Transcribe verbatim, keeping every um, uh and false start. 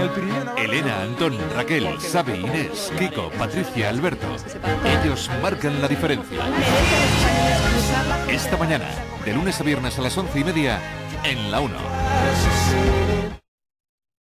Elena, Antón, Raquel, Xavi, Inés, Kiko, Patricia, Alberto. Ellos marcan la diferencia. Esta mañana, de lunes a viernes a las once y media, en La Uno.